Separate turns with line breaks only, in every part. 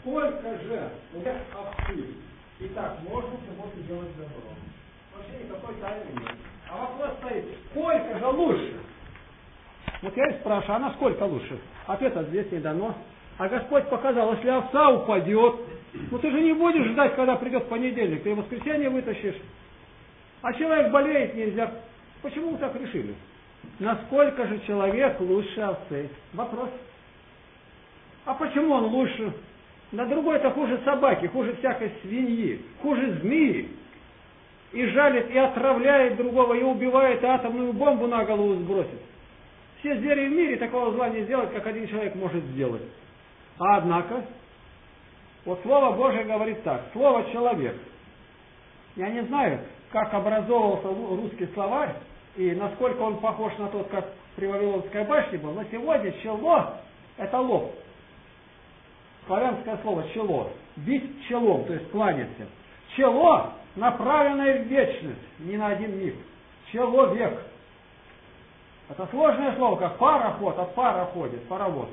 сколько же лет овцы, и так можно субботу делать добро. Вообще никакой тайны нет. А вопрос стоит, сколько же лучше? Вот я и спрашиваю, а насколько лучше? Ответа здесь не дано. А Господь показал, если овца упадет, ну ты же не будешь ждать, когда придет понедельник, ты в воскресенье вытащишь. А человек болеет, нельзя. Почему вы так решили? Насколько же человек лучше овцы? Вопрос. А почему он лучше? На другой-то хуже собаки, хуже всякой свиньи, хуже змеи. И жалит, и отравляет другого, и убивает, и атомную бомбу на голову сбросит. Все звери в мире такого зла не сделать, как один человек может сделать. А однако, вот Слово Божие говорит так, слово «человек». Я не знаю, как образовывался русский словарь, и насколько он похож на тот, как при Вавилонской башне был, но сегодня чело – это лоб. Славянское слово «чело». Бить челом, то есть кланяться. Чело, направленное в вечность, не на один миг. Человек. Это сложное слово, как пароход, от пара ходит, паровоз.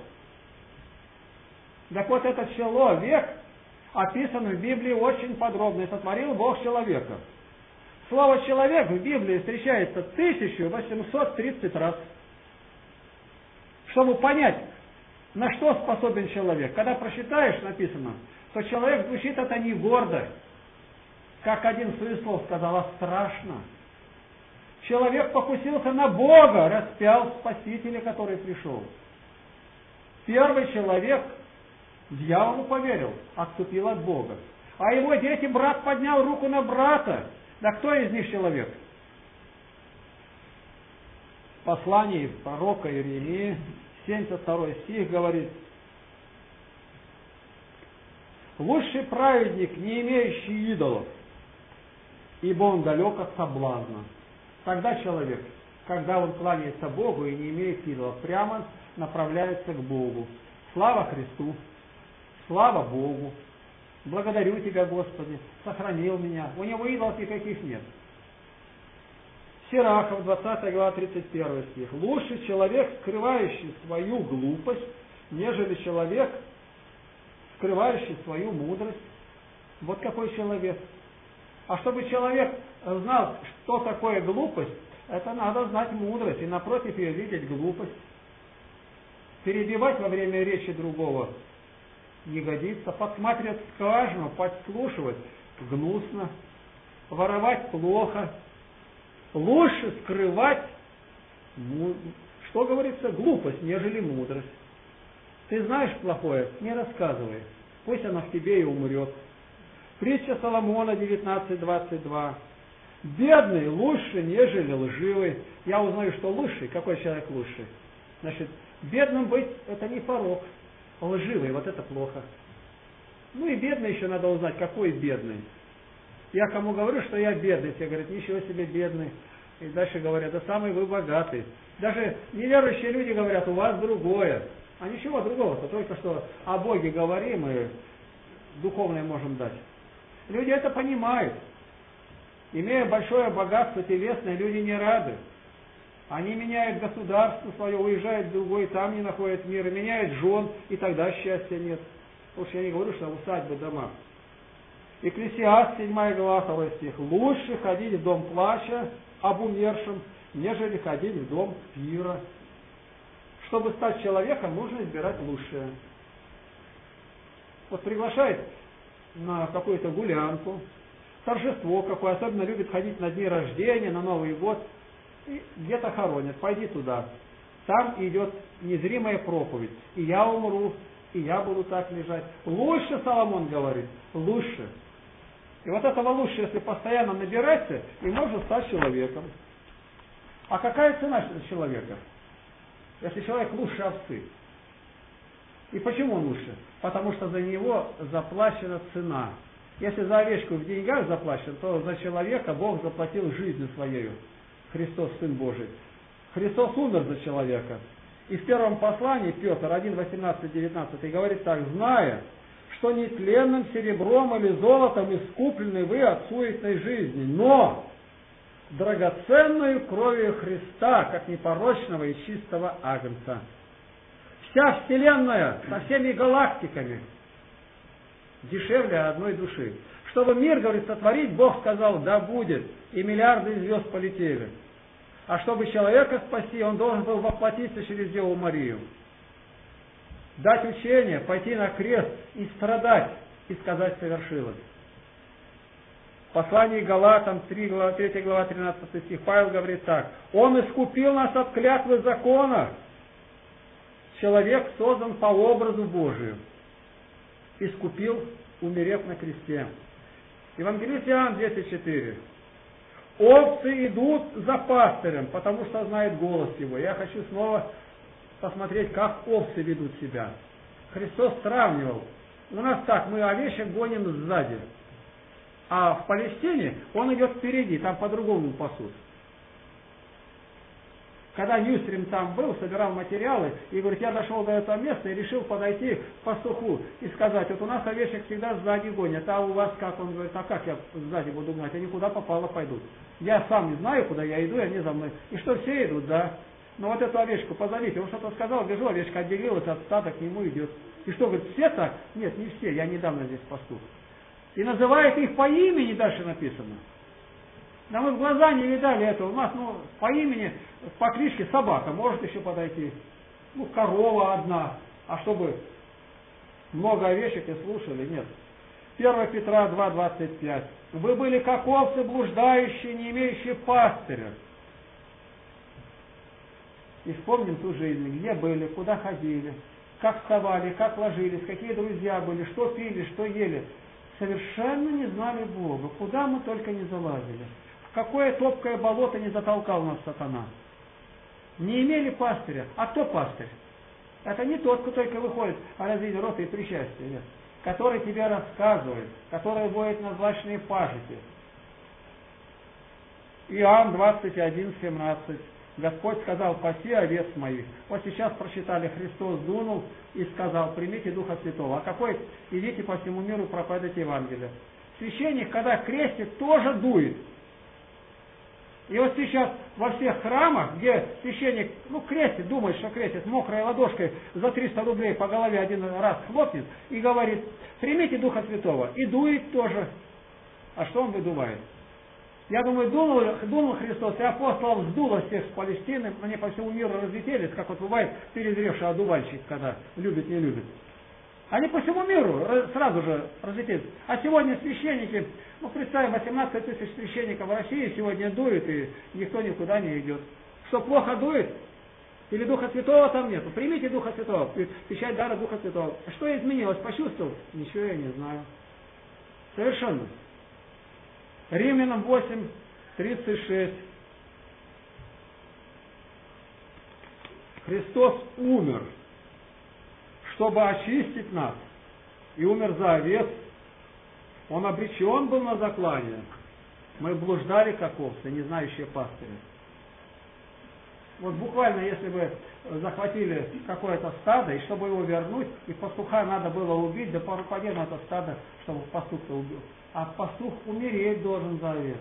Так вот, это человек описан в Библии очень подробно. И сотворил Бог человека. Слово «человек» в Библии встречается 1830 раз. Чтобы понять, на что способен человек. Когда прочитаешь, написано, то человек звучит это не гордо. Как один Суеслов сказал, а страшно. Человек покусился на Бога, распял Спасителя, который пришел. Первый человек дьяволу поверил, отступил от Бога. А его дети, брат поднял руку на брата. Да кто из них человек? В послании пророка Иеремии, 72 стих говорит: лучший праведник, не имеющий идолов, ибо он далек от соблазна. Тогда человек, когда он кланяется Богу и не имеет идолов, прямо направляется к Богу. Слава Христу! Слава Богу! Благодарю Тебя, Господи, сохранил меня. У него идолов никаких нет. Сирахов, 20 глава, 31 стих. Лучше человек, скрывающий свою глупость, нежели человек, скрывающий свою мудрость. Вот какой человек. А чтобы человек знал, что такое глупость, это надо знать мудрость и напротив ее видеть глупость. Перебивать во время речи другого не годится. Подсматривать скважину, подслушивать гнусно. Воровать плохо. Лучше скрывать, что говорится, глупость, нежели мудрость. Ты знаешь плохое, не рассказывай. Пусть оно в тебе и умрет. Притча Соломона 19:22. Бедный лучше, нежели лживый. Я узнаю, что лучший. Какой человек лучший? Значит, бедным быть – это не порок. Лживый – вот это плохо. Ну и бедный еще надо узнать, какой бедный. Я кому говорю, что я бедный, все говорят, ничего себе бедный. И дальше говорят, да самый вы богатый. Даже неверующие люди говорят, у вас другое. А ничего другого-то, только что о Боге говорим и духовное можем дать. Люди это понимают. Имея большое богатство телесное, люди не рады. Они меняют государство свое, уезжают в другой, там не находят мира, меняют жен, и тогда счастья нет. Уж я не говорю, что усадьбы, дома. Екклесиаст, 7 глава, 2 стих. Лучше ходить в дом плача об умершем, нежели ходить в дом пира. Чтобы стать человеком, нужно избирать лучшее. Вот приглашает на какую-то гулянку, торжество какое, особенно любит ходить на дни рождения, на Новый год, и где-то хоронят, пойди туда. Там идет незримая проповедь. И я умру, и я буду так лежать. Лучше, Соломон говорит, лучше. И вот этого лучше, если постоянно набираться, и можно стать человеком. А какая цена человека? Если человек лучше овцы. И почему он лучше? Потому что за него заплачена цена. Если за овечку в деньгах заплачен, то за человека Бог заплатил жизнью своею. Христос, Сын Божий. Христос умер за человека. И в первом послании Петр 1, 18, 19 говорит так: зная, что не тленным серебром или золотом искуплены вы от суетной жизни, но драгоценную кровью Христа, как непорочного и чистого агнца. Вся вселенная со всеми галактиками дешевле одной души. Чтобы мир, говорит, сотворить, Бог сказал, да будет, и миллиарды звезд полетели. А чтобы человека спасти, он должен был воплотиться через Деву Марию. Дать учение, пойти на крест и страдать, и сказать совершилось. В послании Галатам 3 глава 13 стих Павел говорит так. Он искупил нас от клятвы закона. Человек создан по образу Божию. Искупил, умерев на кресте. Евангелист Иоанн 10:4. Овцы идут за пастырем, потому что знают голос его. Я хочу снова посмотреть, как овцы ведут себя. Христос сравнивал. У нас так, мы овечек гоним сзади. А в Палестине он идет впереди, там по-другому пасут. Когда Ньюстрим там был, собирал материалы, и говорит, я дошел до этого места и решил подойти к пастуху и сказать, вот у нас овечек всегда сзади гонят, а у вас как? Он говорит, а как я сзади буду гнать? Они куда попало пойдут. Я сам не знаю, куда я иду, и они за мной. И что, все идут, да? Но вот эту овечку позовите, он что-то сказал, гляжу, овечка отделилась от стада, к нему идет. И что, говорит, все так? Нет, не все, я недавно здесь пастух. И называет их по имени, дальше написано. Да мы в глаза не видали этого. У нас, по имени, по кличке собака может еще подойти. Корова одна. А чтобы много овечек и слушали, нет. 1 Петра 2:25. Вы были как овцы блуждающие, не имеющие пастыря. И вспомним ту жизнь, где были, куда ходили, как вставали, как ложились, какие друзья были, что пили, что ели. Совершенно не знали Бога, куда мы только не залазили. В какое топкое болото не затолкал нас сатана. Не имели пастыря. А кто пастырь? Это не тот, кто только выходит, а разве роты и причастия, нет. Который тебе рассказывает, который водит на злачные пажити. Иоанн 21:17. Господь сказал, паси овец моих. Вот сейчас прочитали, Христос дунул и сказал, примите Духа Святого. А какой? Идите по всему миру и проповедуйте Евангелие. Священник, когда крестит, тоже дует. И вот сейчас во всех храмах, где священник, крестит, думает, что крестит, мокрой ладошкой за 300 рублей по голове один раз хлопнет и говорит, примите Духа Святого. И дует тоже. А что он выдувает? Я думаю, дунул Христос, и апостолов сдуло всех с Палестины, они по всему миру разлетелись, как вот бывает перезревший одуванчик, когда любит, не любит. Они по всему миру сразу же разлетелись. А сегодня священники, представим, 18 тысяч священников в России сегодня дует, и никто никуда не идет. Что, плохо дует? Или Духа Святого там нету? Примите Духа Святого, печать дара Духа Святого. Что изменилось? Почувствовал? Ничего я не знаю. Совершенно. Римлянам 8:36. Христос умер, чтобы очистить нас, и умер за овец. Он обречен был на заклание. Мы блуждали, как овцы, не знающие пастыря. Вот буквально, если бы захватили какое-то стадо, и чтобы его вернуть, и пастуха надо было убить, да попади на это стадо, чтобы пастух-то убил. А пастух умереть должен за овец.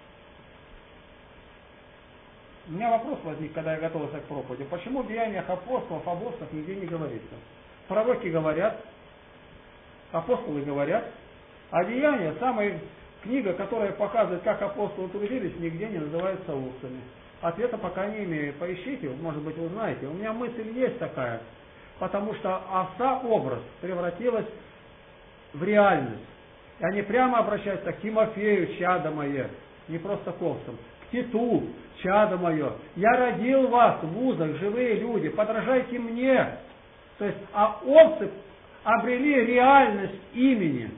У меня вопрос возник, когда я готовился к проповеди. Почему в деяниях апостолов, об овцах нигде не говорится? Пророки говорят, апостолы говорят, а деяния, самая книга, которая показывает, как апостолы трудились, нигде не называется овцами. Ответа пока не имею. Поищите, может быть, вы знаете. У меня мысль есть такая, потому что овца образ превратилась в реальность. И они прямо обращаются к Тимофею, чадо мое, не просто к овцам, к Титу, чадо мое. Я родил вас в узах, живые люди, подражайте мне. То есть, а овцы обрели реальность имени.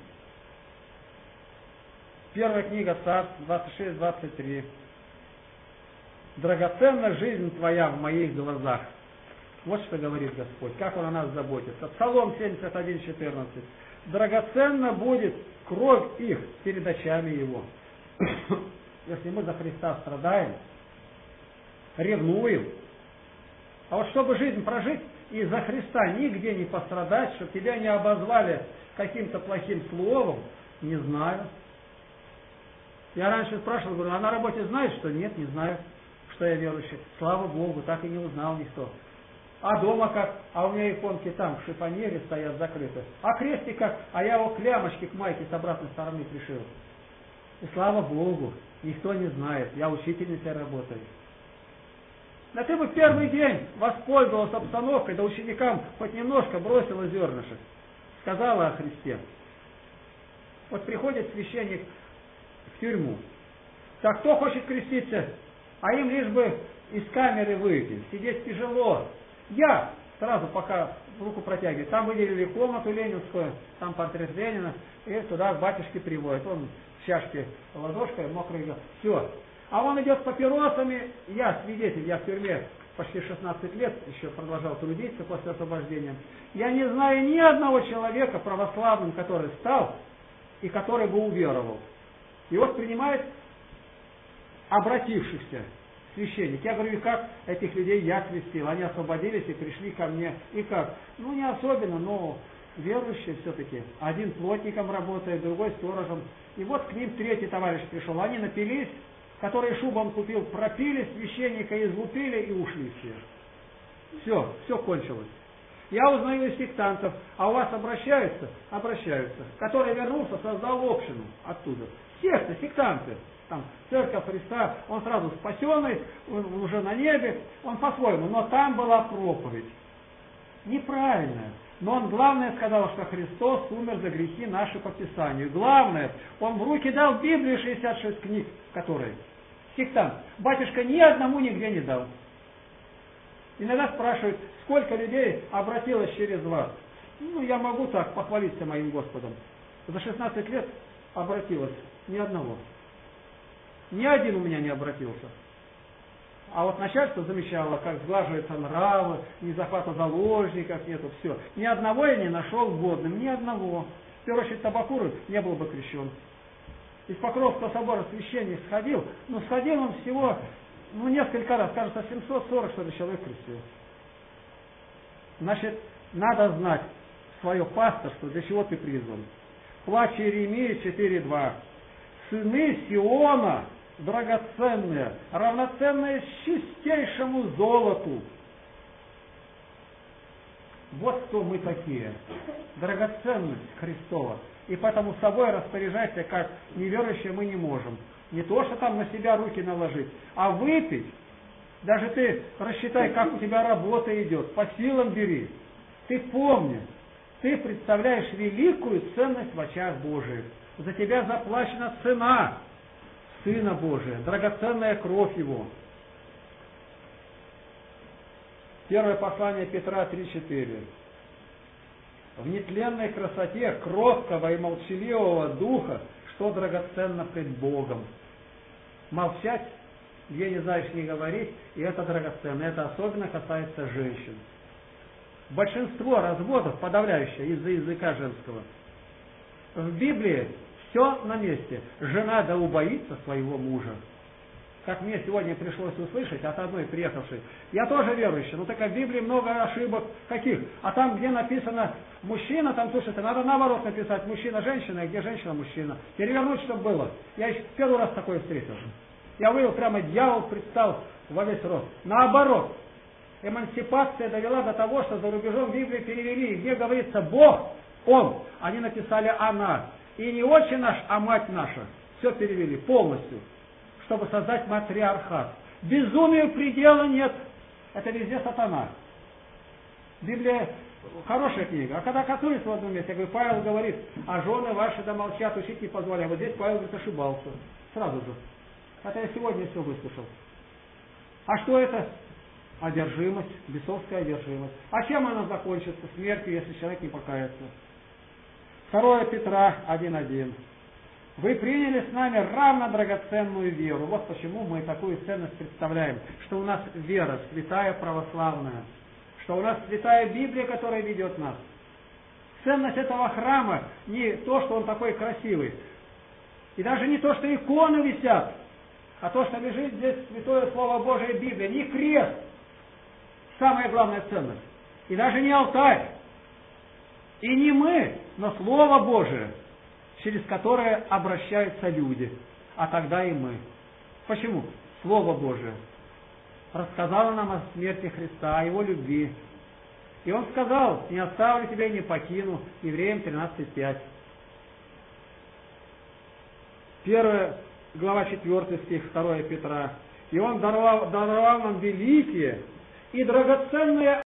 Первая книга Царств 26-23. Драгоценна жизнь твоя в моих глазах. Вот что говорит Господь, как Он о нас заботится. Псалом 71:14. Драгоценна будет кровь их перед очами Его. Если мы за Христа страдаем, ревнуем, а вот чтобы жизнь прожить и за Христа нигде не пострадать, чтобы тебя не обозвали каким-то плохим словом, не знаю. Я раньше спрашивал, говорю, а на работе знаешь, что? Нет, не знаю, что я верующий. Слава Богу, так и не узнал никто. А дома как? А у меня иконки там в шифонере стоят закрыты. А крестик как? А я его к лямочке, к майке с обратной стороны пришил. И слава Богу, никто не знает. Я учительницей работаю. Да ты бы первый день воспользовался обстановкой, да ученикам хоть немножко бросила зернышек. Сказала о Христе. Вот приходит священник в тюрьму. Так кто хочет креститься? А им лишь бы из камеры выйти. Сидеть тяжело. Я сразу пока руку протягиваю. Там выделили комнату ленинскую, там портрет Ленина, и туда к батюшке приводят. Он в чашке ладошкой, мокрый. Все. А он идет с папиросами. Я свидетель, я в тюрьме почти 16 лет еще продолжал трудиться после освобождения. Я не знаю ни одного человека православным, который стал и который бы уверовал. И вот принимает обратившихся священник. Я говорю, и как этих людей я крестил? Они освободились и пришли ко мне. И как? Ну, не особенно, но верующие все-таки. Один плотником работает, другой сторожем. И вот к ним третий товарищ пришел. Они напились, которые шубу он купил, пропили, священника излупили и ушли все. Все кончилось. Я узнаю из сектантов, а у вас обращаются? Обращаются. Который вернулся, создал общину оттуда. Секты, сектанты. Там, церковь Христа, он сразу спасенный, он уже на небе, он по-своему, но там была проповедь. Неправильная. Но он главное сказал, что Христос умер за грехи наши по Писанию. Главное, он в руки дал Библию 66 книг, которые сектант. Батюшка ни одному нигде не дал. Иногда спрашивают, сколько людей обратилось через вас. Ну, я могу так похвалиться моим Господом. За 16 лет обратилось ни одного. Ни один у меня не обратился. А вот начальство замечало, как сглаживаются нравы, ни захвата заложников нету, все. Ни одного я не нашел годным, ни одного. В первую очередь Табакуры не был бы крещен. Из Покровского собора священник сходил, но сходил он всего, несколько раз, кажется, 740 что ли человек крестил. Значит, надо знать свое пасторство, для чего ты призван. Плач Иеремии 4.2. Сыны Сиона драгоценные, равноценные чистейшему золоту. Вот кто мы такие. Драгоценность Христова. И поэтому собой распоряжаться, как неверующие, мы не можем. Не то, что там на себя руки наложить, а выпить. Даже ты рассчитай, как у тебя работа идет. По силам бери. Ты помни, ты представляешь великую ценность в очах Божиих. За тебя заплачена цена Сына Божия, драгоценная кровь Его. Первое послание Петра 3.4. В нетленной красоте кроткого и молчаливого духа, что драгоценно пред Богом. Молчать, где не знаешь, не говорить, и это драгоценно. Это особенно касается женщин. Большинство разводов, подавляющее из-за языка женского. В Библии все на месте. Жена да убоится своего мужа. Как мне сегодня пришлось услышать от одной приехавшей. Я тоже верующий, но так в Библии много ошибок. Каких? А там, где написано мужчина, там, слушайте, надо наоборот написать мужчина-женщина, и где женщина-мужчина. Перевернуть, чтобы было. Я еще первый раз такое встретил. Я вывел прямо дьявол, предстал во весь рост. Наоборот. Эмансипация довела до того, что за рубежом Библии перевели, где говорится Бог, Он. Они написали она. И не отче наш, а мать наша. Все перевели полностью, чтобы создать матриархат. Безумию предела нет. Это везде сатана. Библия хорошая книга. А когда катуется в одном месте, я говорю, Павел говорит, а жены ваши да молчат, учить не позволяют. Вот здесь Павел говорит, ошибался. Сразу же. Хотя я сегодня все выслушал. А что это? Одержимость, бесовская одержимость. А чем она закончится? Смертью, если человек не покается. 2 Петра 1.1. Вы приняли с нами равно драгоценную веру. Вот почему мы такую ценность представляем. Что у нас вера святая православная. Что у нас святая Библия, которая ведет нас. Ценность этого храма не то, что он такой красивый. И даже не то, что иконы висят. А то, что лежит здесь святое Слово Божие Библия. Не крест. Самая главная ценность. И даже не алтарь. И не мы, но Слово Божие, через которое обращаются люди. А тогда и мы. Почему? Слово Божие рассказало нам о смерти Христа, о Его любви. И он сказал: не оставлю тебя и не покину. Евреям 13:5. 1 глава 4 стих 2 Петра. И он даровал нам великие и драгоценные